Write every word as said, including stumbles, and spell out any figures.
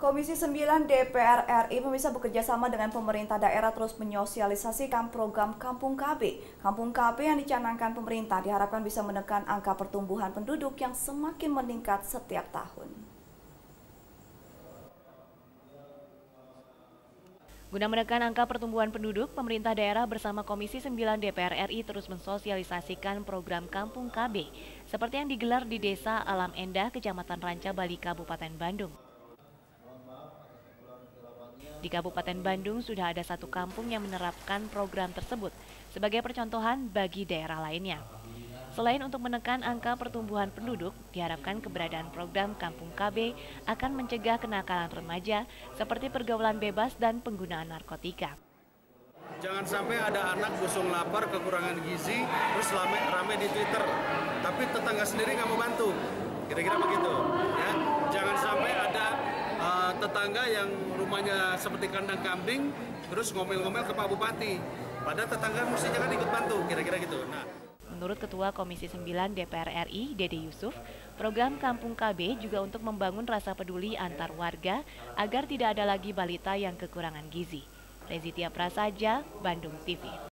Komisi sembilan D P R R I pemirsa bekerja sama dengan pemerintah daerah terus menyosialisasikan program Kampung K B. Kampung K B yang dicanangkan pemerintah diharapkan bisa menekan angka pertumbuhan penduduk yang semakin meningkat setiap tahun. Guna menekan angka pertumbuhan penduduk, pemerintah daerah bersama Komisi sembilan D P R R I terus mensosialisasikan program Kampung K B, seperti yang digelar di Desa Alam Endah, Kecamatan Ranca Bali, Kabupaten Bandung. Di Kabupaten Bandung sudah ada satu kampung yang menerapkan program tersebut sebagai percontohan bagi daerah lainnya. Selain untuk menekan angka pertumbuhan penduduk, diharapkan keberadaan program Kampung K B akan mencegah kenakalan remaja seperti pergaulan bebas dan penggunaan narkotika. Jangan sampai ada anak busung lapar, kekurangan gizi, terus rame, rame di Twitter, tapi tetangga sendiri nggak mau bantu. Kira-kira begitu. Ya. Jangan sampai ada uh, tetangga yang rumahnya seperti kandang kambing, terus ngomel-ngomel ke Pak Bupati. Padahal tetangga mestinya kan ikut bantu, kira-kira gitu. Nah. Menurut Ketua Komisi sembilan D P R R I, Dede Yusuf, program Kampung K B juga untuk membangun rasa peduli antar warga agar tidak ada lagi balita yang kekurangan gizi. Rezitia Prasaja, Bandung T V.